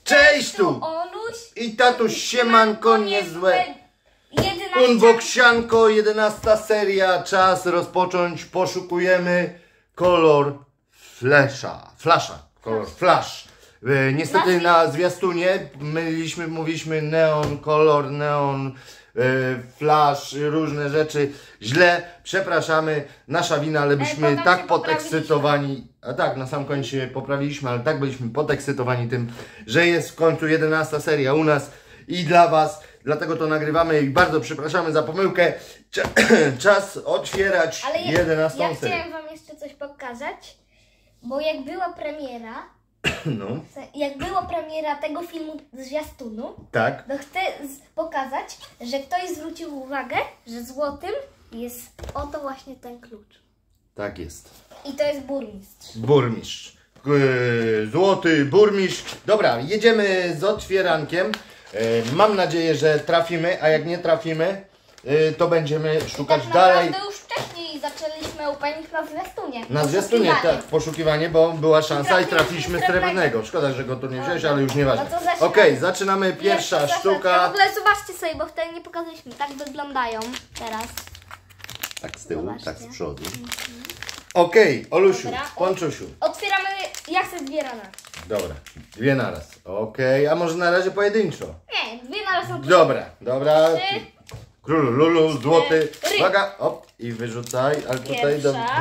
Cześć tu! Oluś I tatuś siemanko niezłe. 11. Unboxianko, 11 seria. Czas rozpocząć. Poszukujemy kolor flasha. Kolor flash. Niestety na zwiastunie mówiliśmy neon, kolor, neon, flash, różne rzeczy. Źle, przepraszamy, nasza wina, ale byliśmy tak podekscytowani. A tak, na sam koniec się poprawiliśmy, ale tak byliśmy podekscytowani tym, że jest w końcu 11 seria u nas i dla Was. Dlatego to nagrywamy i bardzo przepraszamy za pomyłkę. Czas otwierać 11 ja serię. chciałem Wam jeszcze coś pokazać, bo jak była premiera, No, tego filmu z zwiastunu, tak. to chcę pokazać, że ktoś zwrócił uwagę, że złotym jest oto właśnie ten klucz. Tak jest. I to jest burmistrz. Burmistrz. Złoty burmistrz. Dobra, jedziemy z otwierankiem. Mam nadzieję, że trafimy, a jak nie trafimy, to będziemy szukać tak dalej. naprawdę już wcześniej zaczęliśmy opening na zwiastunie. Na zwiastunie, tak, poszukiwanie, bo była szansa i trafiliśmy srebrnego. Szkoda, że go tu nie wziąłeś, ale już nieważne. No to zaczynamy. Okej, zaczynamy. Pierwsza W sztuka. ogóle zobaczcie sobie, bo wtedy nie pokazaliśmy. Tak wyglądają teraz. Tak z tyłu, Zobaczcie. tak z przodu. Okej, Olusiu, Dobra. Ponczusiu. Otwieramy, ja chcę dwie rana. Dobra, dwie naraz. Okej, a może na razie pojedynczo? Nie, dwie naraz są Dobra. Trzy. Królu, lulu, złoty. Cztery. Uwaga, op, i wyrzucaj, ale tutaj do... Pierwsza.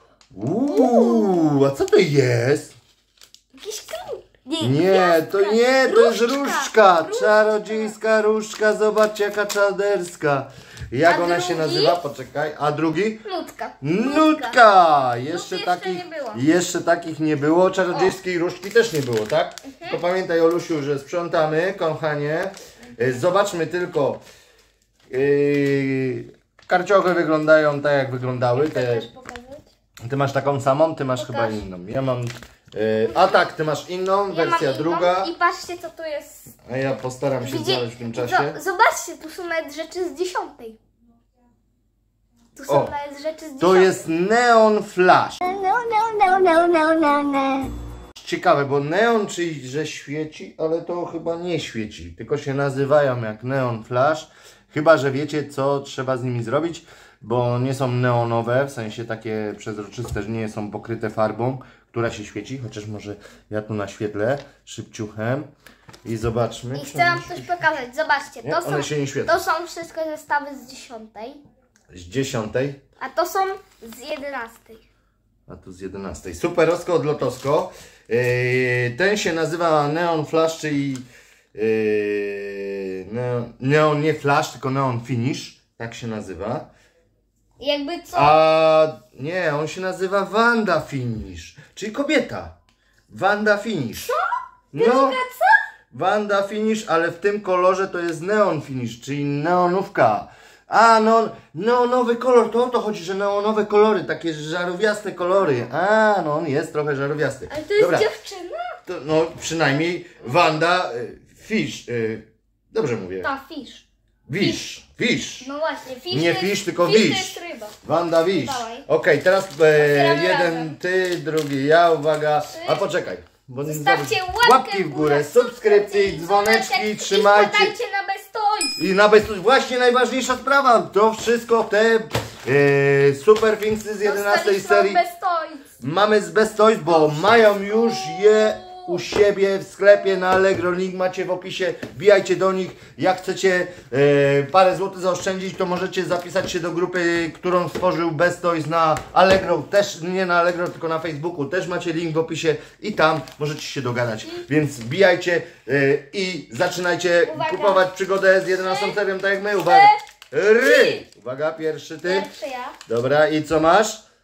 A co to jest? Jakiś klucz. Nie, to nie, to jest Różdżka. różdżka. Czarodziejska różdżka, zobaczcie jaka czaderska. Jak A ona się drugi? nazywa? Poczekaj. A drugi? Nutka. Nutka! Jeszcze jeszcze takich nie było. jeszcze takich nie było. Czarodziejskiej różdżki też nie było, tak? To pamiętaj, Olusiu, że sprzątamy, kochanie. Zobaczmy tylko. Karciochy wyglądają tak, jak wyglądały. Chcesz pokazać? Ty masz taką samą, ty masz chyba inną. Ja mam. A tak, ty masz inną, wersja mam inną. druga. I patrzcie, co tu jest. A ja postaram się znaleźć w tym czasie. Zobaczcie, tu są nawet rzeczy z 10. Tu są O, nawet rzeczy z 10. To jest Neon Flash. No. Ciekawe, bo neon, czyli że świeci, ale to chyba nie świeci, tylko się nazywają jak Neon Flash. Chyba że wiecie, co trzeba z nimi zrobić, bo nie są neonowe, w sensie takie przezroczyste, że nie są pokryte farbą, która się świeci, chociaż może ja tu naświetlę szybciuchem i zobaczmy. I chcę Wam coś pokazać. Zobaczcie, Nie, one się nie świecą. to są wszystkie zestawy z 10. Z 10, A to są z 11. a tu z 11. Superosko od Lotosko. Ten się nazywa Neon Flash, czyli neon nie Flash, tylko Neon Finish. Tak się nazywa. Jakby co? A nie, on się nazywa Wanda Finish, czyli kobieta. Wanda Finish. Co? No, Co? Wanda Finish, ale w tym kolorze to jest Neon Finish, czyli neonówka. A, no, neonowy kolor, to o to chodzi, że neonowe kolory, takie żarowiaste kolory. A, no on jest trochę żarowiasty. Ale to jest Dobra, dziewczyna? to, no przynajmniej Wanda Fish, dobrze mówię. Ta, fish. Wish. No właśnie, fish Nie to jest, fish, tylko fish wish. to jest ryba. Wanda Wisz. Dawaj. Okej, teraz Otwieramy jeden razem. ty, drugi ja, uwaga. Trzy. A poczekaj. Bo nie Zostawcie zdobyć. łapkę w górę, subskrypcje, dzwoneczki, I trzymajcie. wpadajcie na Best Toys. I na bez właśnie najważniejsza sprawa, to wszystko te super thingsy z 11 Dostaliśmy serii Best Toys. mamy z Best Toys, bo mają już je u siebie w sklepie na Allegro, link macie w opisie, wbijajcie do nich, jak chcecie parę złotych zaoszczędzić, to możecie zapisać się do grupy, którą stworzył Best Toys na Allegro, też nie na Allegro, tylko na Facebooku, też macie link w opisie i tam możecie się dogadać, więc wbijajcie i zaczynajcie Uwaga. kupować przygodę z 11 serią, tak jak my, uwaga, uwaga, pierwszy ty, Pierwszy ja. dobra, i co masz?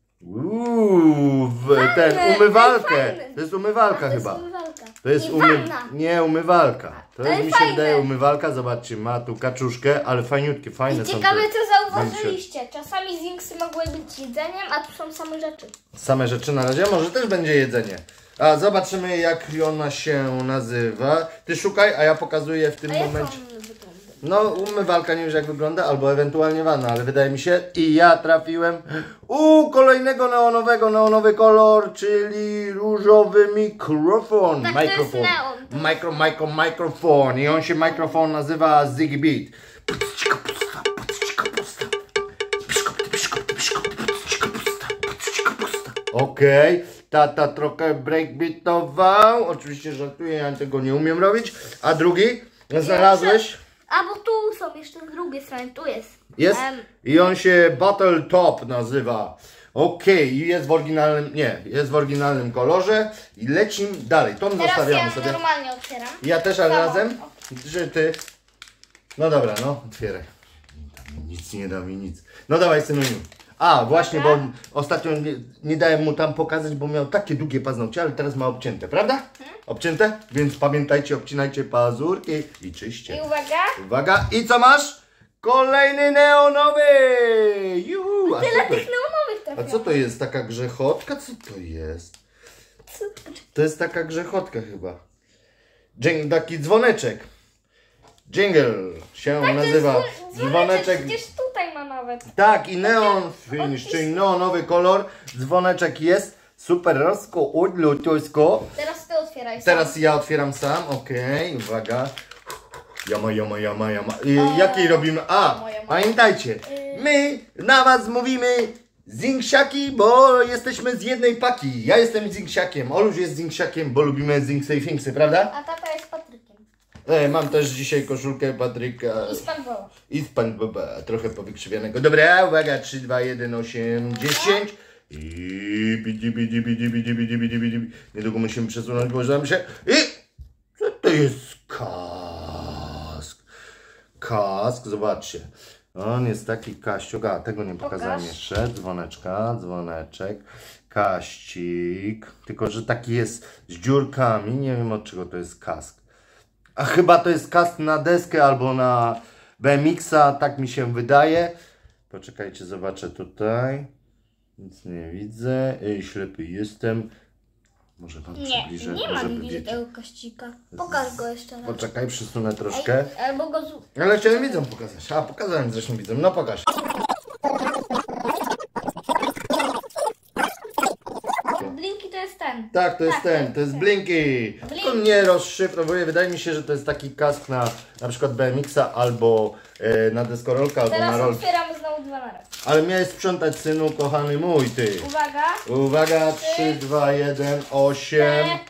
Ten umywalkę. fajne. To jest umywalka To jest chyba. umywalka. To jest I wanna. nie, umywalka. To Ale jest, mi się fajne. wydaje umywalka. Zobaczcie, ma tu kaczuszkę, ale fajniutkie, fajne I są ciekawe, te co zauważyliście. Czasami zinksy mogły być jedzeniem, a tu są same rzeczy. same rzeczy na razie. Może też będzie jedzenie. A zobaczymy, jak ona się nazywa. Ty szukaj, a ja pokazuję w tym A jak momencie. on wygląda? No, umywalka nie wiem jak wygląda, albo ewentualnie wanna, ale wydaje mi się. I ja trafiłem kolejnego neonowy kolor, czyli różowy mikrofon. Tak, to jest neon. Mikrofon. I on się mikrofon nazywa Zigbee. Okej, tata trochę breakbeatował. Oczywiście żartuję, ja tego nie umiem robić. A drugi? Znalazłeś? A bo tu są jeszcze z drugiej strony, tu jest. Jest? I on się Battle Top nazywa. Okej, i jest w oryginalnym, nie, jest w oryginalnym kolorze. I lecimy dalej, tą Teraz zostawiamy ja sobie. normalnie otwieram. Ja też, ale Samo. razem? Że ty. No dobra, no, otwieraj. Nic nie da mi nic. No dawaj, synusiu. A, właśnie, bo ostatnio nie dałem mu tam pokazać, bo miał takie długie paznokcie, ale teraz ma obcięte, prawda? Obcięte? Więc pamiętajcie, obcinajcie pazurki i czyście. I uwaga. Uwaga, i co masz? Kolejny neonowy! Juhu! A Tyle co to, tych neonowych a trafiało. co to jest? Taka grzechotka? Co to jest? To jest taka grzechotka chyba. Taki dzwoneczek. Jingle się nazywa. Dzwoneczek gdzieś tutaj ma nawet. Tak, i neon finish, czyli neonowy kolor. Dzwoneczek jest. Super rozko. Teraz ty otwieraj. Teraz ja otwieram sam. Okej, uwaga. Jama. Jakiej robimy? Pamiętajcie, my na was mówimy zinksiaki, bo jesteśmy z jednej paki. Ja jestem zinksiakiem, Oluś jest zinksiakiem, bo lubimy zinksy i finksy, prawda? A tata jest Patrykiem. Mam też dzisiaj koszulkę Patryka. I SpongeBoba. I SpongeBoba, trochę powykrzywionego. Dobra, uwaga, 3, 2, 1, 8, 10. I bidi. Niedługo musimy przesunąć, bo znam się. I co to jest kask? Kask, zobaczcie. On jest taki kaściuk, a tego nie pokazałem jeszcze. Dzwoneczek, kaścik. Tylko, że taki jest z dziurkami. Nie wiem od czego to jest kask. A chyba to jest kask na deskę albo na BMX-a, tak mi się wydaje. Poczekajcie, zobaczę tutaj. Nic nie widzę. Ślepy jestem. Może wam przybliżę. Nie ma może nigdzie wiecie. tego kościka. Pokaż go jeszcze raz. Poczekaj, przysunę troszkę. Albo go Ale chciałem widzom pokazać. A, pokazałem zresztą widzom. No pokaż. Blinky to jest ten. Tak, to jest ten, to jest Blinky. To nie rozszyfrowuję. Wydaje mi się, że to jest taki kask na przykład BMX-a albo na deskorolkę, albo na Teraz rolkę. otwieramy znowu dwa na raz. Ale miałeś sprzątać, synu, kochany mój, ty. Uwaga. Uwaga, 3, 2, 1, 8.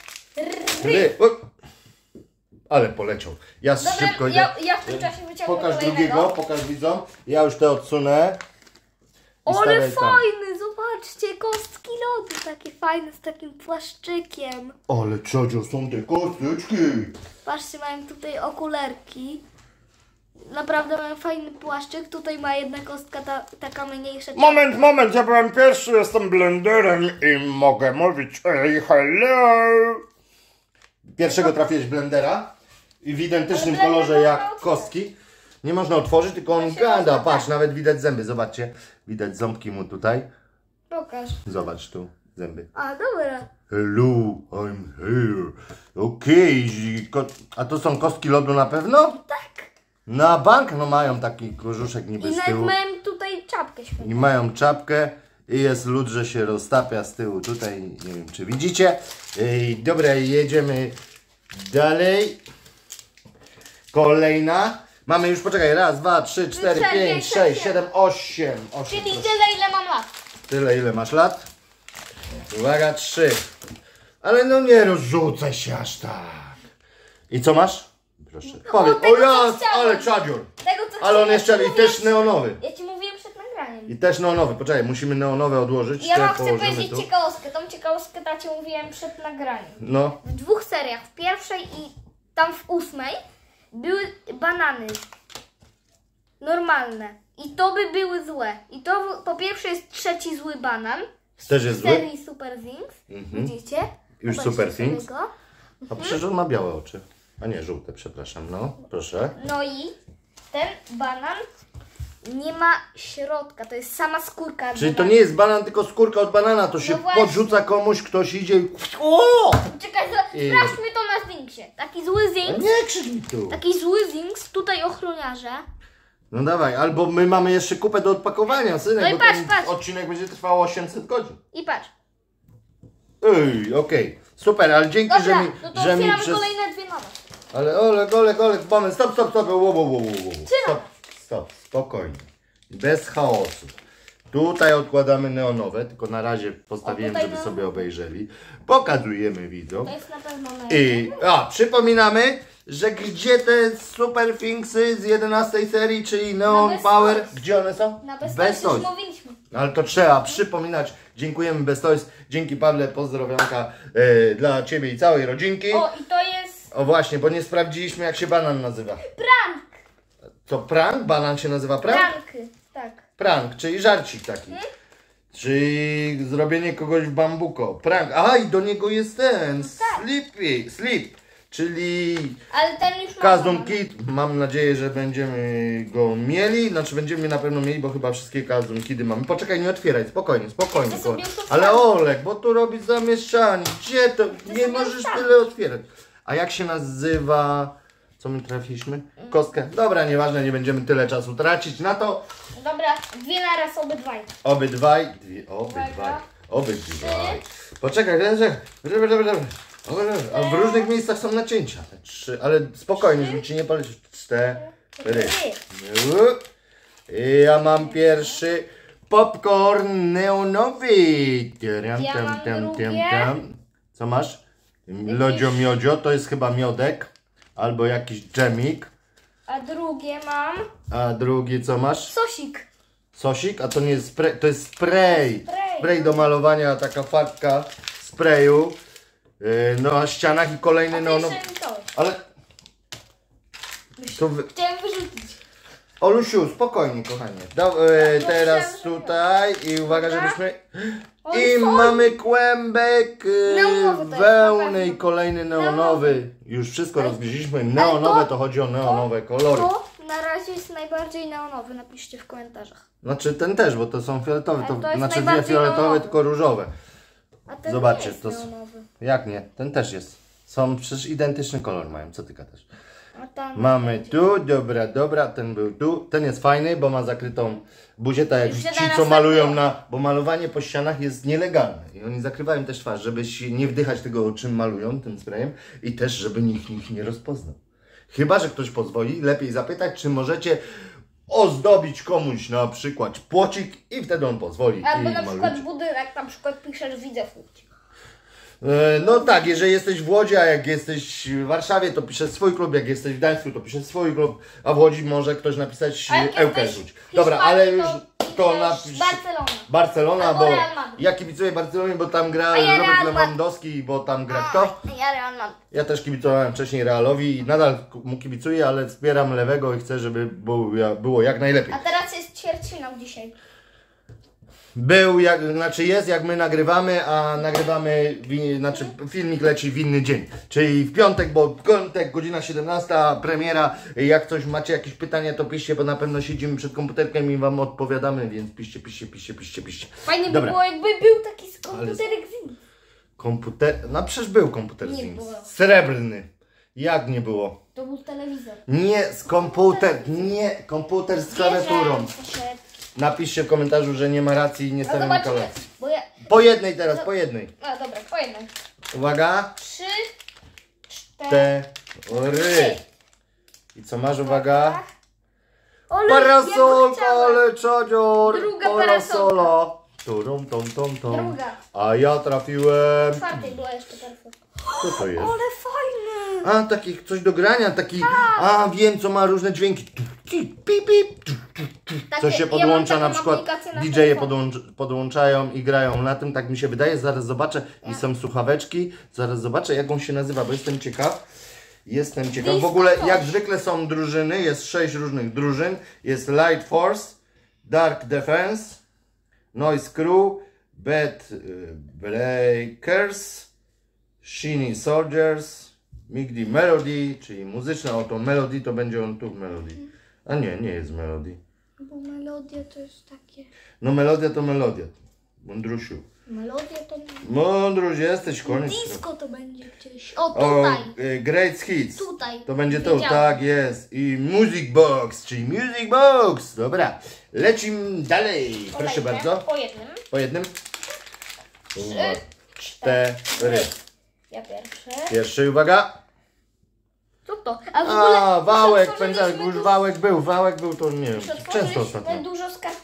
Ale poleciał. Ja Dobra, szybko idę. ja w tym czasie wyciągnę Pokaż kolejnego. drugiego, pokaż widzom. Ja już te odsunę. I Ale stawiaj tam. fajny, zobaczcie, kostki lodu, takie fajne z takim płaszczykiem. Ale Czadzio, są te kosteczki. Patrzcie, mają tutaj okulerki. Naprawdę mają fajny płaszczyk. Tutaj ma jedna kostka taka mniejsza. Moment, ja byłem pierwszy, jestem blenderem i mogę mówić hello. Pierwszego trafiłeś blendera i w identycznym Ale blender kolorze jak można kostki. Nie można otworzyć, tylko on gada. Patrz, nawet widać zęby, zobaczcie. Widać ząbki mu tutaj. Pokaż. Zobacz tu, zęby. A, dobra. Hello, I'm here. Okej, a to są kostki lodu na pewno? Tak. Na bank? No mają taki kożuszek niby I z nawet tyłu. mają tutaj czapkę świetną. I mają czapkę i jest lód, że się roztapia z tyłu tutaj, nie wiem czy widzicie. Dobra, jedziemy dalej. Kolejna. Mamy już, poczekaj, raz, dwa, trzy, cztery, pięć, sześć, siedem, osiem. Czyli tyle, ile mam lat. Tyle, ile masz lat? Uwaga, 3. Ale no nie rozrzucaj się aż tak. I co masz? Proszę. Powiedz. tego, O ja, co chciałam. ale czadzior. Tego, co Ale on ci jeszcze i mówiłem też neonowy. Ja ci mówiłem przed nagraniem. I też neonowy. Poczekaj, musimy neonowe odłożyć. Ja te wam chcę położymy powiedzieć tu. ciekawostkę. Tą ciekawostkę tacie mówiłem przed nagraniem. No. W dwóch seriach, w pierwszej i tam w 8 były banany normalne. I to by były złe. I to po pierwsze jest trzeci zły banan. Też jest W zły? serii Super Things. Widzicie? Już Zobaczcie Super sobie Things? go. A przecież on ma białe oczy. A nie, żółte, przepraszam. No, proszę. No i ten banan Nie ma środka, to jest sama skórka. Czyli to nie jest banan, tylko skórka od banana. To się właśnie. podrzuca komuś, ktoś idzie i... O! Czekaj, sprawdźmy to na Zingsie. Taki zły Zings. Nie krzycz mi tu. Taki zły Zings, tutaj ochroniarze. No dawaj, albo my mamy jeszcze kupę do odpakowania, synek, No i bo patrz, ten patrz. odcinek będzie trwał 800 godzin. I patrz. Ej, okej. Super, ale dzięki, Dobra, że mi... no to że mi otwieramy przez... kolejne dwie nowe. Ale Olek, moment, stop. Stop, spokojnie. Bez chaosu. Tutaj odkładamy neonowe, tylko na razie postawiłem, tutaj żeby neon- sobie obejrzeli. Pokazujemy widzom. To jest na pewno I przypominamy, że gdzie te super Thingsy z 11 serii, czyli Neon Best Power, Toys. gdzie one są? Na Best Best Toys już Toys. mówiliśmy. Ale to trzeba przypominać. Dziękujemy Best Toys. Dzięki Pawle, pozdrowionka dla Ciebie i całej rodzinki. O, i to jest O właśnie, bo nie sprawdziliśmy jak się banan nazywa. prank. Co, prank? Banan się nazywa prank? Pranky, tak. Prank, czyli żarcik taki. Czyli zrobienie kogoś w bambuko. Prank. Aha, i do niego jest ten. Sleep. Czyli Ale ten już ma Custom banan. Kit. Mam nadzieję, że będziemy go mieli. Znaczy będziemy na pewno mieli, bo chyba wszystkie Custom Kity mamy. Poczekaj, nie otwieraj. Spokojnie. Ja sobie już Ale otwieram. Olek, bo tu robisz zamieszanie. Gdzie to? Nie sobie możesz otwieram. tyle otwierać. A jak się nazywa... Co my trafiliśmy? Kostkę. Dobra, nieważne, nie będziemy tyle czasu tracić na to. Dobra, dwie naraz obydwaj. Obydwaj. Uwaga. Obydwaj. Poczekaj, dobra. A w różnych miejscach są nacięcia. Te trzy, ale spokojnie, żeby ci nie polecieć. 4. I ja mam pierwszy popcorn neonowy. drugie. Co masz? Lodzio miodzio, to jest chyba miodek. Albo jakiś dżemik. A drugie mam A drugi co masz? sosik. Sosik? A to nie jest spray, to jest spray. Spray. Spray do malowania, taka farbka sprayu. Na ścianach i kolejny neonowy. Ale... To Chciałem wyrzucić. Olusiu, spokojnie kochanie. Teraz tutaj i uwaga, żebyśmy... I mamy kłębek Neonowy to jest, wełny na i pewno. kolejny neonowy. Już wszystko rozgryźliśmy. Neonowe to chodzi o neonowe kolory. To na razie jest najbardziej neonowy. Napiszcie w komentarzach. Znaczy ten też, bo to są fioletowe. Ale to jest Znaczy nie najbardziej fioletowe, neonowy. tylko różowe. A ten Zobaczcie, nie jest to neonowy. jak nie? Ten też jest. Są przecież identyczny kolor mają, co ty gadasz. A tam Mamy tu, dobra, ten był tu. Ten jest fajny, bo ma zakrytą buzię, tak jak Już ci, się co następnego. malują bo malowanie po ścianach jest nielegalne. I oni zakrywają też twarz, żeby się nie wdychać tego, czym malują, tym sprayem. I też, żeby nikt nie rozpoznał. Chyba że ktoś pozwoli, lepiej zapytać, czy możecie ozdobić komuś na przykład płocik i wtedy on pozwoli. Albo i na przykład malujcie. budynek, na przykład piszesz widzę Łódź. No tak, jeżeli jesteś w Łodzi, a jak jesteś w Warszawie, to piszesz swój klub, jak jesteś w Gdańsku, to piszesz swój klub, a w Łodzi może ktoś napisać A jak Ełkę jesteś rzuć. w Dobra, Hiszpanii, ale już to piszesz napisz Barcelona. Barcelona, Albo bo Real Madrid. ja kibicuję Barcelonie, bo tam gra A ja Robert Real Lewandowski, bo tam gra A, kto? Ja Real Madrid. Ja też kibicowałem wcześniej Realowi i nadal mu kibicuję, ale wspieram lewego i chcę, żeby było jak najlepiej. A teraz jest ćwierćfinał dzisiaj. Jest jak my nagrywamy, a nagrywamy, filmik leci w inny dzień. Czyli w piątek, bo piątek, godzina 17, premiera. Jak coś macie jakieś pytania, to piszcie, bo na pewno siedzimy przed komputerkiem i wam odpowiadamy, więc piszcie. Fajnie by Dobra. było, jakby był taki z komputerek Zing. No przecież był komputer Nie z Wings. było. Srebrny. Jak nie było? To był telewizor. Nie, komputer z klawiaturą. Napiszcie w komentarzu, że nie ma racji i nie No stawiamy zobaczymy, kolacji. bo ja... Po jednej teraz, po jednej. No dobra, po jednej. Uwaga. 3, 4, Teory. I co masz, uwaga? Parasolka, Parasolka, ale czadzior. Druga Parasola. Turum, tom. Druga. A ja trafiłem. Czwartej była jeszcze perfekta. Co to jest? Ale fajny! A, takich coś do grania, taki... A, wiem, co ma różne dźwięki. Pip, pip. Co się podłącza, na przykład DJ-e podłączają i grają na tym, tak mi się wydaje. Zaraz zobaczę. I są słuchaweczki. Zaraz zobaczę, jak on się nazywa, bo jestem ciekaw. W ogóle, jak zwykle są drużyny. Jest 6 różnych drużyn. Jest Light Force, Dark Defense, Noise Crew, Bad Breakers, Shiny Soldiers, Migdy Melody, czyli muzyczne oto Melody, to będzie on tu w Melody. A nie jest Melody. Bo melodia to jest takie... No melodia to melodia. Mądrusiu. Melodia to... Mądruś, jesteś koniec. Disco to będzie gdzieś. O, tutaj. Great Hits. Tutaj. To będzie tu, Wiedziałam. tak jest. I Music Box, czyli Music Box. Dobra, lecimy dalej. Proszę Kolejne. bardzo. Po jednym. Po jednym. 3, 4. Ja pierwszy. Pierwszy, uwaga. Co to? A w ogóle A, wałek, już pędzak, już wałek był, to nie wiem. już Często otworzyliśmy ostatnio. dużo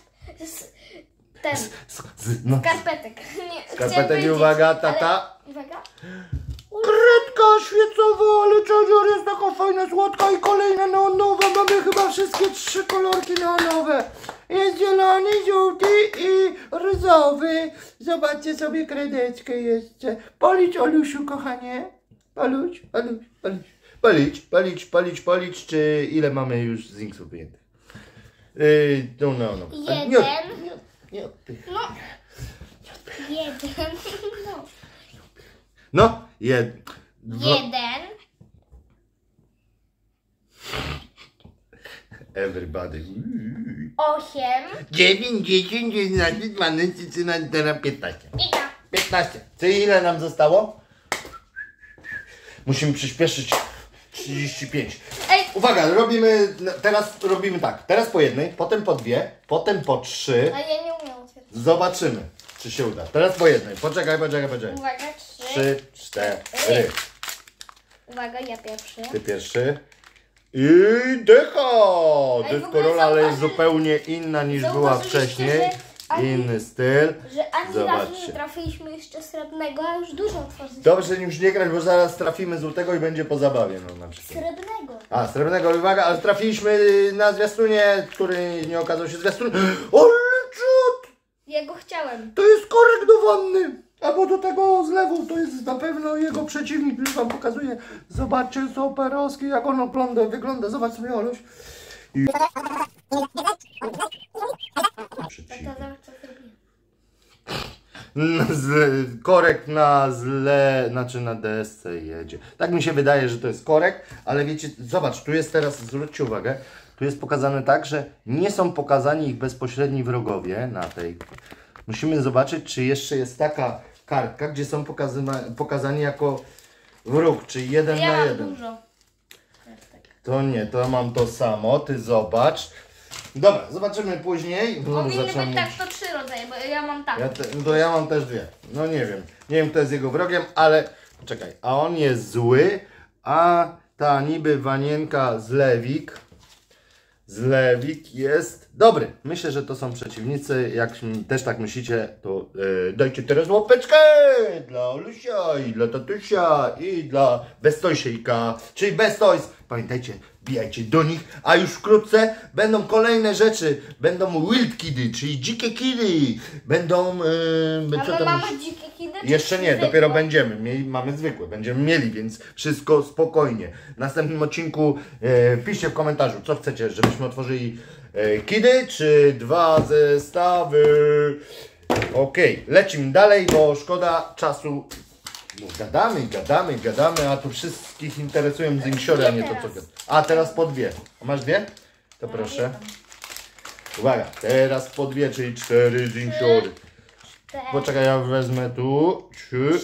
No. skarpetek. Nie, Skarpetek chciałem i uwaga, powiedzieć, tata. ale... Uwaga. Kredka świecowa, ale Czadzior jest taka fajna, słodka i kolejna neonowa. Mamy chyba wszystkie 3 kolorki neonowe. Jest zielony, żółty i różowy. Zobaczcie sobie kredeczkę jeszcze. Policz, Olusiu, kochanie. Policz. Policz, czy ile mamy już z Inksów wyjętych? No. Jeden. Nie odpych. No. Jeden. No. No, Jeden. 'Everybody. 8. 9, 10, 11, 12, 13, 14, 15. I tak. 15. Czyli ile nam zostało? Musimy przyspieszyć. 35. Ej. Uwaga, teraz robimy tak. Teraz po jednej, potem po 2, potem po 3. A ja nie umiem otwierać. Zobaczymy, czy się uda. Teraz po jednej. Poczekaj. Uwaga, 3, 4. Uwaga, ja pierwszy. Ty pierwszy. I dycha! Ej, w ogóle Dyscorola, ale jest zauważy- zupełnie inna niż była zauważyliście, wcześniej. że ani- Inny styl. Że ani razu Zobaczcie. nie trafiliśmy jeszcze srebrnego, a już dużo otworzyliśmy. Dobrze, już nie grać, bo zaraz trafimy złotego i będzie po zabawie. No, na przykład. Srebrnego. A, srebrnego, uwaga, ale trafiliśmy na zwiastunie, który nie okazał się zwiastunem. Ale czad! Ja go chciałem. To jest korek do wanny! Albo do tego zlewu, to jest na pewno jego przeciwnik, już wam pokazuję. Zobaczcie, superowski, jak on wygląda. Zobacz sobie, Oluś. I... Tata, zobacz co zrobiłem. Korek na desce jedzie. Tak mi się wydaje, że to jest korek, ale wiecie, zobacz, tu jest teraz, zwróćcie uwagę, tu jest pokazane tak, że nie są pokazani ich bezpośredni wrogowie na tej. Musimy zobaczyć, czy jeszcze jest taka kartka, gdzie są pokazani jako wróg, czyli 1 Ja na mam 1. dużo. To nie, to mam to samo, ty zobacz. Dobra, zobaczymy później. Powinny Zaczynam być tak to 3 rodzaje, bo ja mam tak. ja mam też 2. No nie wiem kto jest jego wrogiem, ale czekaj, a on jest zły, a ta niby wanienka Zlewik jest dobry. Myślę, że to są przeciwnicy. Jak też tak myślicie, to dajcie teraz łapeczkę dla Olusia i dla tatusia i dla Bestojsiejka, czyli Bestoys. Pamiętajcie, bijajcie do nich, a już wkrótce będą kolejne rzeczy. Będą Wild Kidy, czyli dzikie kidy. Będą... A my mamy dzikie kidy? Jeszcze nie, dopiero mamy zwykłe, będziemy mieli, więc wszystko spokojnie. W następnym odcinku piszcie w komentarzu, co chcecie, żebyśmy otworzyli kidy, czy 2 zestawy. Okej, lecimy dalej, bo szkoda czasu. Bo gadamy, a tu wszystkich interesują zinsiory, a nie to co. A teraz po 2. A masz 2? To proszę. Uwaga, teraz po 2, czyli 4 zinsiory. Poczekaj, ja wezmę tu 3,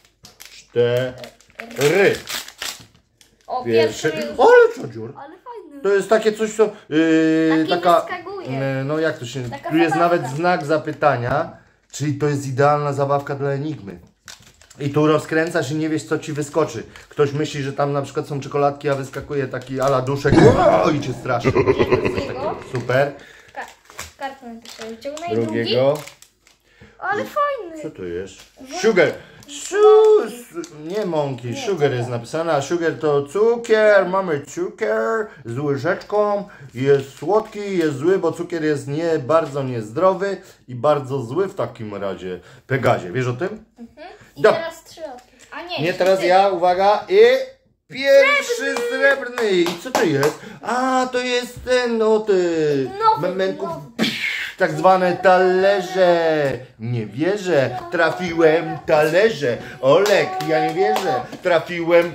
4. O, Pierwszy. pierwszy już. Ale co dziur? Ale fajny. To jest takie coś, co... Taki taka... wyskakuje. No jak to się... Taka Tu jest zabawka. nawet znak zapytania, czyli to jest idealna zabawka dla enigmy. I tu rozkręcasz i nie wiesz, co ci wyskoczy. Ktoś myśli, że tam na przykład są czekoladki, a wyskakuje taki ala duszek. O, i cię straszy. Super. Kartę napiszę. Wyciągnę i drugi. Drugiego. Ale fajny. Co to jest? Sugar. Nie mąki, sugar jest napisane, a sugar to cukier, mamy cukier z łyżeczką, jest słodki, jest zły, bo cukier jest bardzo niezdrowy i bardzo zły w takim razie. Pegazie, wiesz o tym? I Dobra. teraz 3 otwórz. A nie, Nie, teraz ja, uwaga, i pierwszy srebrny. I co to jest? A, to jest ten, no ty, Nowy, memenków, nowy. tak zwane talerze. Nie wierzę, trafiłem talerze. Olek, ja nie wierzę, trafiłem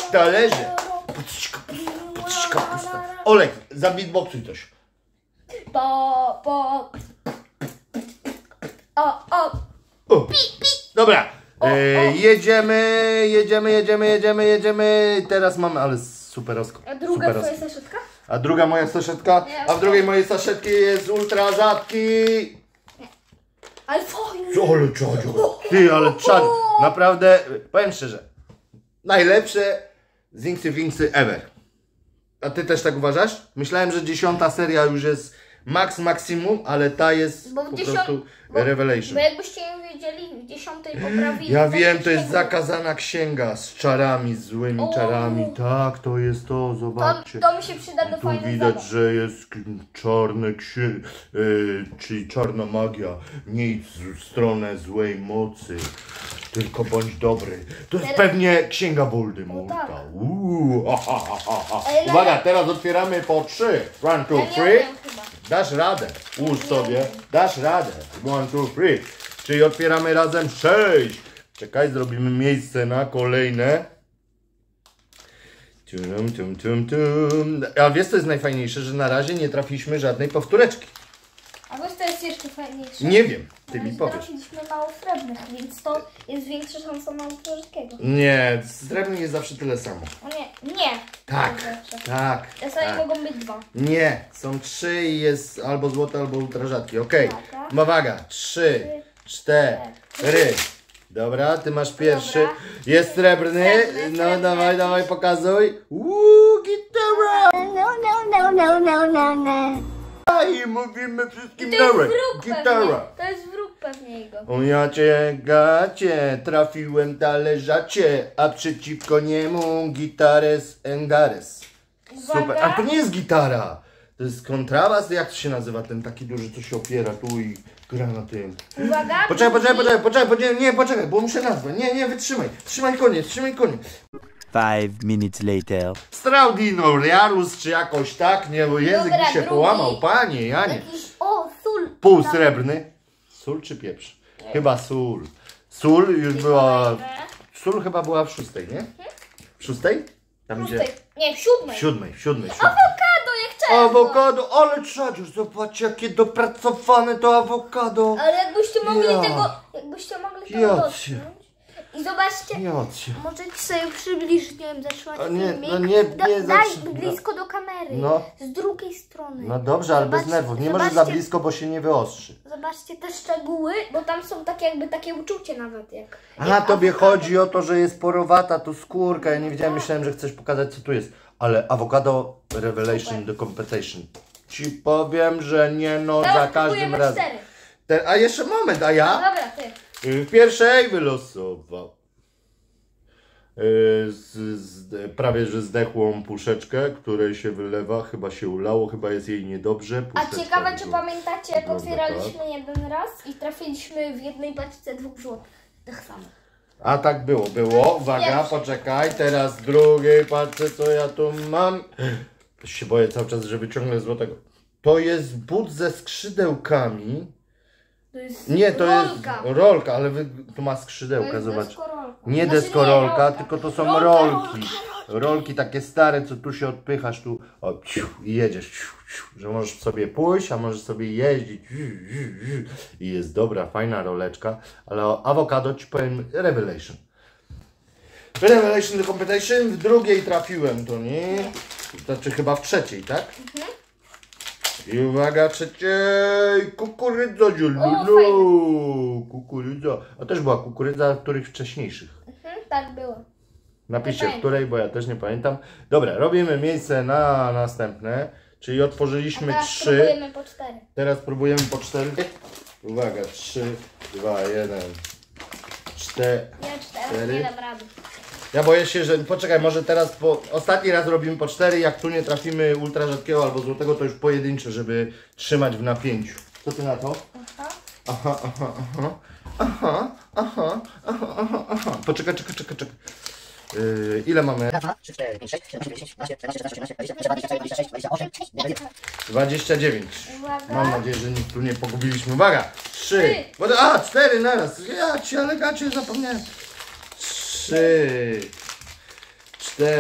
talerze. Olek, zabitboxuj coś. O. O. Dobra, jedziemy. Teraz mamy, ale superowsko. A druga twoja saszetka? A druga moja saszetka? A w drugiej mojej saszetki jest ultra rzadki. Ale fajny. Ale czadziu. Ty, ale czad. Naprawdę, powiem szczerze, najlepsze Zinksy ever. A ty też tak uważasz? Myślałem, że 10. seria już jest maksimum, ale ta jest po prostu revelation. Bo jakbyście nie wiedzieli, w 10. poprawili. Ja wiem, to jest zakazana księga z czarami, z złymi czarami. Tak, to jest to, zobaczcie. To mi się przyda do Tu fajnych widać, zabaw. że jest czarne czyli czarna magia. Nie idź w stronę złej mocy, tylko bądź dobry. To jest pewnie księga Voldemorta. tak. Uwaga, teraz otwieramy po 3. 1, 2, 3. Dasz radę. Ułóż sobie. Dasz radę. 1, 2, 3. Czyli otwieramy razem 6. Czekaj, zrobimy miejsce na kolejne. A wiesz co jest najfajniejsze, że na razie nie trafiliśmy żadnej powtóreczki. A wiesz co jest jeszcze fajniejsze? Nie wiem, ty mi powiesz. Trafiliśmy mało srebrnych, więc to jest większa szansa na wszystkiego. Nie, srebrnych jest zawsze tyle samo. O nie, nie. Tak, tak. Czasami tak. mogą być 2. Nie, są 3 i jest albo złote, albo ultra rzadkie. Okej, uwaga, 3, 4. Dobra, ty masz pierwszy. Dobra. Jest srebrny. No dawaj, pokazuj. Gitara! I mówimy wszystkim To jest dawaj. wróg Gitara. pewnie. To jest wróg pewnie jego. O ja cię gacie, trafiłem talerzacie, a przeciwko niemu gitares engares. Super, Uwaga. a to nie jest gitara. To jest kontrabas, jak to się nazywa ten taki duży, co się opiera tu i gra na tym. Uwaga. Poczekaj, bo muszę nazwać. Nie, wytrzymaj. Trzymaj koniec. 5 minutes later. Straudinoriarus czy jakoś tak, nie, bo język Dobra, mi się drugi. połamał, panie Janie. Jakiś, sól. Półsrebrny. Sól czy pieprz? Chyba sól. Sól już była... Sól chyba była w 6, nie? W 6? Tam gdzie... Nie, w 7. W 7. Awokado, jak chciałem. Awokado, ale trzadziusz, zobacz jakie dopracowane to awokado. Ale jakbyście mogli Ja. tego Ja dotknąć. cię. I zobaczcie. Jocie. Możecie sobie przybliżyć, nie wiem, zatrzymać A nie, filmik. no nie Daj zacznij. blisko do kamery. No. Z drugiej strony. No dobrze, ale bez Zobaczcie- nerwów. Nie możesz za zobaczcie- blisko, bo się nie wyostrzy. Zobaczcie te szczegóły, bo tam są takie uczucie nawet jak. A tobie chodzi o to, że jest porowata, to skórka. Ja nie wiedziałem, myślałem, że chcesz pokazać, co tu jest. Ale awokado revelation the competition. Ci powiem, że nie no, za Teraz każdym próbujemy razem. 4. A jeszcze moment, a No ja dobra, ty. w pierwszej wylosował prawie że zdechłą puszeczkę, której się wylewa, chyba się ulało, chyba jest jej niedobrze. A Puszeczka ciekawe, czy wygląda- pamiętacie, jak wygląda otwieraliśmy tak. jeden raz i trafiliśmy w jednej paczce 2 złotych. Tak samo. A tak było. Uwaga, Pierwszy. poczekaj, teraz drugiej, patrzę co ja tu mam. Się boję cały czas, że wyciągnę złotego. To jest but ze skrzydełkami. To jest Nie, to rolka. jest rolka, ale tu ma To skrzydełka, jest zobacz. deskorolka. Nie Znaczy, deskorolka, rolka. tylko to są Rolka, rolki. Rolki takie stare, co tu się odpychasz, tu o, i jedziesz, że możesz sobie pójść, a możesz sobie jeździć. I jest dobra, fajna roleczka, ale o awokado ci powiem revelation. Revelation the competition, w drugiej trafiłem, to nie? Znaczy chyba w trzeciej, tak? I uwaga, trzeciej, kukurydza zielona, kukurydza. A też była kukurydza w których wcześniejszych. Tak było. Napiszcie, Nie w której, bo ja też nie pamiętam. Dobra, robimy miejsce na następne, czyli otworzyliśmy Teraz 3. próbujemy po 4. Teraz próbujemy po 4. Uwaga, 3, 2, 1, 4. Ja 4 nie dam rady. Ja boję się, że poczekaj, może teraz ostatni raz robimy po 4, jak tu nie trafimy ultra rzadkiego albo złotego, to już pojedyncze, żeby trzymać w napięciu. Co ty na to? Aha. Poczekaj. Ile mamy? 2, 3, 4, 5, 6, 7, 8, 9, 10, 11, 12, 13, 14, 15, 16, 17, 18, 19, 29. Uwaga. Mam nadzieję, że nikt tu nie pogubiliśmy. Uwaga! 3. A, 4 naraz. Ja ci, ale gacie zapomniałem. 3,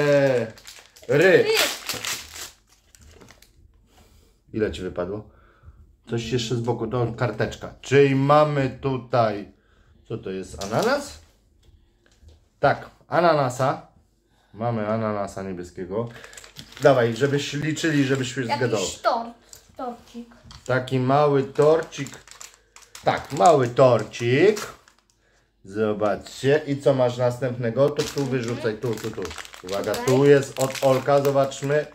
4. Ile ci wypadło? coś jeszcze z boku, to karteczka. Czyli mamy tutaj, co to jest, ananas? Tak, ananasa. Mamy ananasa niebieskiego. Dawaj, żebyś liczyli, żebyś już zgadał. Jakiś torcik. Taki mały torcik. Tak, mały torcik. Zobaczcie. I co masz następnego? To tu wyrzucaj, tu. Uwaga, tu jest od Olka, zobaczmy.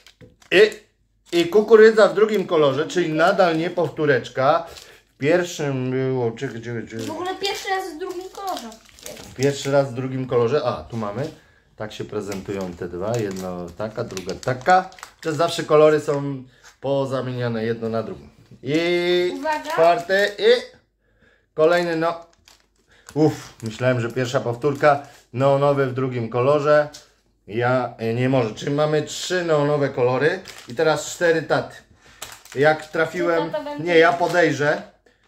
I kukurydza w drugim kolorze, czyli nadal nie powtóreczka. W pierwszym było... W ogóle pierwszy raz w drugim kolorze. Pierwszy raz w drugim kolorze. A, tu mamy. Tak się prezentują te dwa. Jedna taka, druga taka. To zawsze kolory są pozamieniane jedno na drugą. I Uwaga. czwarty i kolejny, no. Myślałem, że pierwsza powtórka. Neonowy w drugim kolorze. Nie może. Czyli mamy 3 neonowe kolory i teraz 4 taty. Jak trafiłem... Czy tata będzie- Nie, ja podejrzę.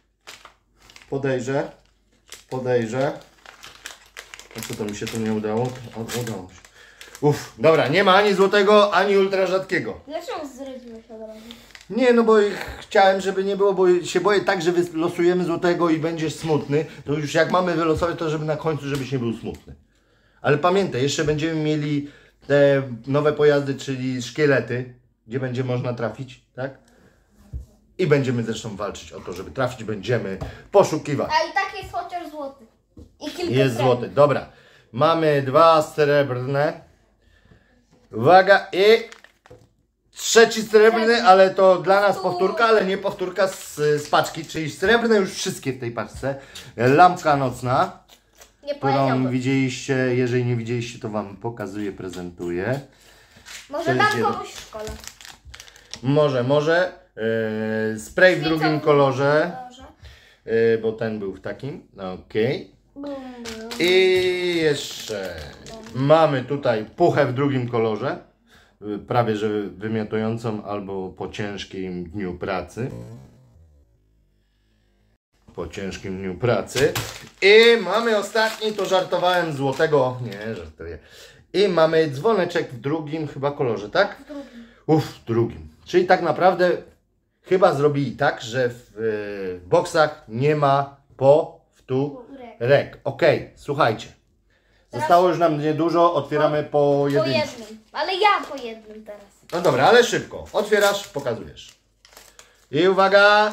A co to mi się tu nie udało? Udało się. Dobra, nie ma ani złotego, ani ultra rzadkiego. Dlaczego zdradziłeś od razu? Nie, no bo chciałem, żeby nie było, bo się boję tak, że wylosujemy złotego i będziesz smutny. To już jak mamy wylosować, to żeby na końcu, żebyś nie był smutny. Ale pamiętaj, jeszcze będziemy mieli te nowe pojazdy, czyli szkielety, gdzie będzie można trafić, tak? I będziemy zresztą walczyć o to, żeby trafić, będziemy poszukiwać. A i tak jest chociaż złoty. I kilka Jest srebrnych. złoty, dobra. Mamy 2 srebrne. Uwaga i trzeci srebrny, ale to dla nas powtórka, ale nie powtórka z paczki, czyli srebrne już wszystkie w tej paczce. Lampka nocna, Nie którą powiedziałbym. widzieliście, jeżeli nie widzieliście, to wam pokazuję, prezentuję. Może dam komuś w szkole. Może. Spray w drugim Świecący kolorze, kolorze. bo ten był w takim. Okej. Bum, bum. I jeszcze mamy tutaj puchę w drugim kolorze, prawie że wymiotującą albo po ciężkim dniu pracy. I mamy ostatni, to żartowałem, złotego, nie żartuję. I mamy dzwoneczek w drugim chyba kolorze, tak? W drugim. W drugim. Czyli tak naprawdę chyba zrobili tak, że w boksach nie ma powtórek. Okej, słuchajcie. Zostało już nam niedużo, otwieramy Po pojedynczo. jednym. Ale ja po jednym teraz. No dobra, ale szybko. Otwierasz, pokazujesz. I uwaga!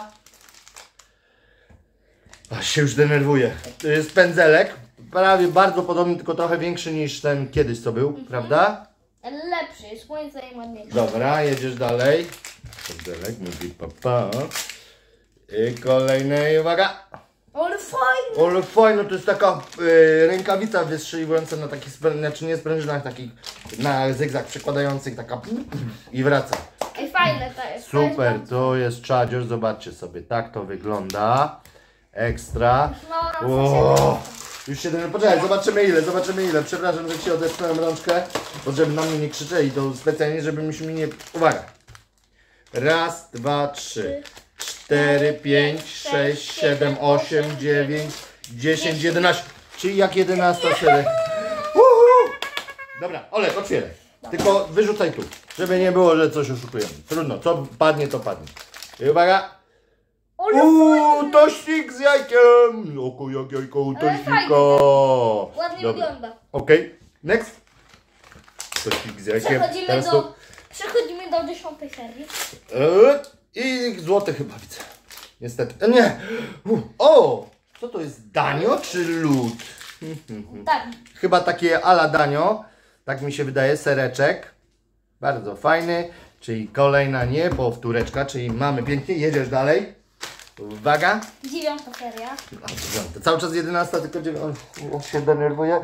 Aż się już denerwuję. To jest pędzelek. Prawie bardzo podobny, tylko trochę większy niż ten kiedyś co był, prawda? Ale lepszy jest, moim zdaniem ładniejszy. Dobra, jedziesz dalej. Pędzelek, mówi papa. I kolejny, i uwaga! Ale fajny. Ale fajno, to jest taka rękawica wystrzeliwująca na takich, znaczy nie sprężynach, takich na zygzak przekładających, taka i wraca. Ej, fajne to jest. Super, to jest czadzior, zobaczcie sobie, tak to wygląda. Ekstra. No, O, już się poczekaj, zobaczymy ile. Przepraszam, że ci odepchnąłem rączkę, bo żeby na mnie nie krzyczeli, to specjalnie, żeby mi nie... Uwaga! Raz, dwa, 3, 4, 5, 6, 7, 8, 9, 10, 11. Czyli jak 11 serii. Dobra, Olek, otwieraj. Tylko wyrzucaj tu, żeby nie było, że coś oszukujemy. Trudno, co padnie, to padnie. I uwaga. Tościk z jajkiem! Oko jak jajko, tościka! Ładnie Dobra. wygląda. Okej, next. Tościk z jajkiem. Teraz to- Przechodzimy do 10 serii. I złote chyba widzę. Niestety. Nie! O! Co to jest? Danio czy lód? Tak. Chyba takie ala danio. Tak mi się wydaje, sereczek. Bardzo fajny. Czyli kolejna nie powtóreczka, czyli mamy pięknie. Jedziesz dalej. Uwaga. 9 seria. A, dziewiąte. Cały czas 11, tylko 9. Ja się denerwuję.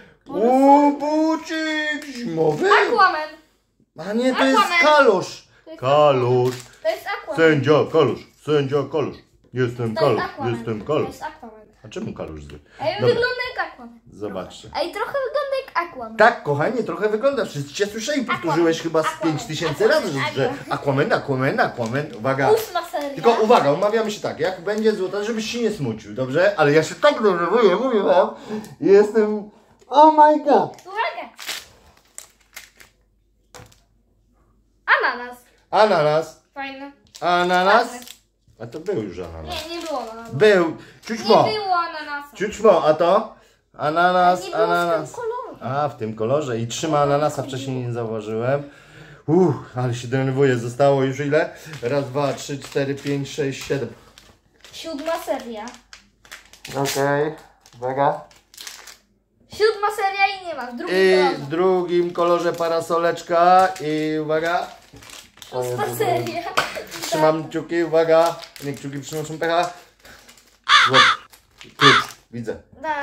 Bucik zimowy. Aquaman. A nie, to jest Aquaman. kalusz. To jest Kalusz. To jest Aquaman. Sędzia kalusz. Jestem To jest kalusz. Aquaman. Jestem To kalusz. jest Aquaman. A czemu kalusz zły? Ej, Dobra. wygląda jak Aquaman. Zobaczcie. Ej, trochę wygląda jak Aquaman. Tak, kochanie, trochę wygląda. Wszyscy cię słyszeli, powtórzyłeś chyba z Aquaman. 5000 razy, że Aquaman. Uwaga. 8 seria. Tylko uwaga, umawiamy się tak, jak będzie złota, żebyś się nie smucił, dobrze? Ale ja się tak denerwuję, mówię wam. Jestem... Oh my god. Uwaga. Ananas. Ananas. Fajne. Ananas. Ładny. A to był już ananas. Nie było ananasa. Był. Ciućmo. Nie było ananasa. Ciućmo, a to? Ananas, Nie było ananas. w tym kolorze. A, w tym kolorze. I trzyma ananasa, wcześniej nie zauważyłem. Ale się denerwuję. Zostało już ile? Raz, 2, 3, 4, 5, 6, 7. 7. seria. Okej. Uwaga. 7. seria i nie ma. W drugim I kolorze. w drugim kolorze parasoleczka. I uwaga. 6. seria. Trzymam kciuki, uwaga. Nie, kciuki przynoszą pecha. Złot. Klucz, widzę.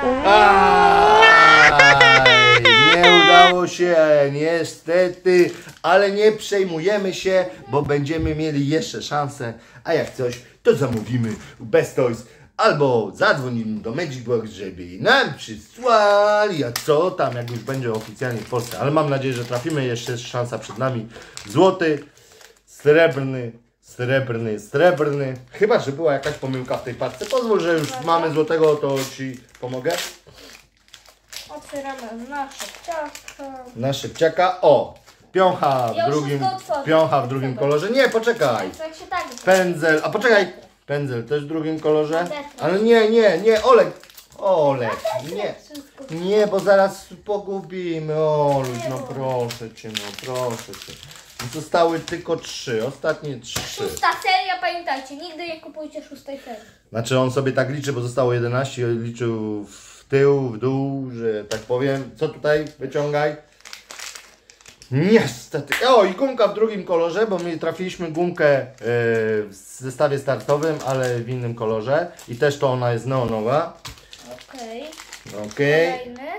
Aj, nie udało się, niestety, ale nie przejmujemy się, bo będziemy mieli jeszcze szansę, a jak coś, to zamówimy u Best Toys albo zadzwonimy do Magic Box, żeby nam przysłali, a co tam, jak już będzie oficjalnie w Polsce, ale mam nadzieję, że trafimy, jeszcze jest szansa przed nami. Złoty, srebrny, srebrny. Chyba, że była jakaś pomyłka w tej paczce. Pozwól, że już mamy złotego, to Ci pomogę. Otwieramy nasze ciastko. Na szybciaka. O! Pioncha Ja w już drugim, wszystko otworzę. pioncha w drugim kolorze. Nie, poczekaj. Jak się tak. Pędzel. A poczekaj. Pędzel też w drugim kolorze. Odetnę. Ale nie. Olek. Nie. Wszystko. Nie, bo zaraz pogubimy. Oluś, no proszę Cię. Zostały tylko 3. Ostatnie 3. 6. seria, pamiętajcie, nigdy nie kupujcie 6. serii. Znaczy on sobie tak liczy, bo zostało 11, liczył w tył, w dół, że tak powiem. Co tutaj? Wyciągaj. Niestety. O, i gumka w drugim kolorze, bo my trafiliśmy gumkę w zestawie startowym, ale w innym kolorze. I też to ona jest neonowa. Okej. Okej. Kolejny.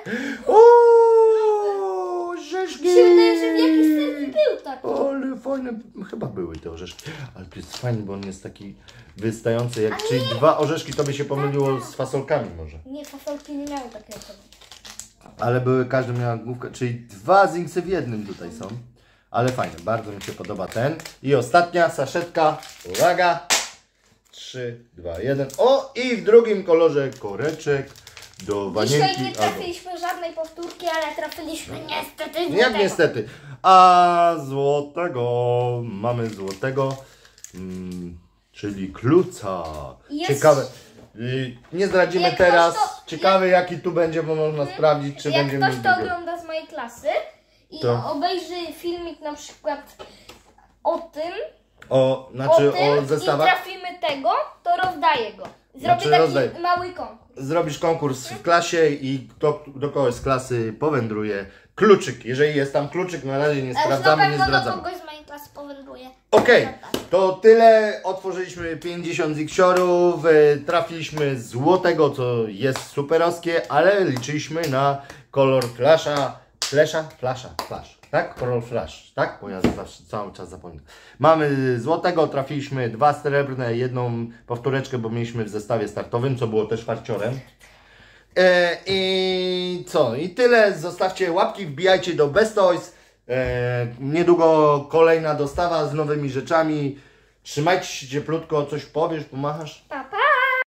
Ooo, orzeszki! Mi się wydaje, że w jakiejś serii był taki. Ale fajne, chyba były te orzeszki, ale to jest fajny, bo on jest taki wystający, jak, czyli 2 orzeszki to by się pomyliło z fasolkami może. Nie, fasolki nie miały takiego. Ale były, każdy miał główkę, czyli 2 zinksy w jednym tutaj są. Ale fajne, bardzo mi się podoba ten. I ostatnia saszetka, uwaga, 3, 2, 1. O, i w drugim kolorze koreczek do Dzisiaj wanienki. nie trafiliśmy żadnej powtórki, ale trafiliśmy niestety Jak złotego. niestety. A mamy złotego, czyli kluca. Jest- Ciekawe. Nie zdradzimy Jak ktoś teraz. to- Ciekawe jaki tu będzie, bo można sprawdzić, czy Jak będzie ktoś miał to drugie. ogląda z mojej klasy i To. obejrzy filmik na przykład o tym, Znaczy o o tym i zestawach. trafimy tego, to rozdaję go. Zrobię Znaczy taki rozdaj. mały konkurs. Zrobisz konkurs w klasie i kto do kogoś z klasy powędruje kluczyk. Jeżeli jest tam kluczyk, na razie nie A już na sprawdzamy, nie pewno do zdradzamy. kogoś z mojej klasy powędruje. Okej, to tyle. Otworzyliśmy 50 ziksiorów, trafiliśmy złotego, co jest superowskie, ale liczyliśmy na kolor flasha, tak? Kolor flash, tak? Bo ja zawsze cały czas zapominam. Mamy złotego, trafiliśmy 2 srebrne, 1 powtóreczkę, bo mieliśmy w zestawie startowym, co było też farciorem. I co? I tyle. Zostawcie łapki, wbijajcie do Best Toys. Niedługo kolejna dostawa z nowymi rzeczami. Trzymajcie się cieplutko, coś powiesz, pomachasz? Pa, pa.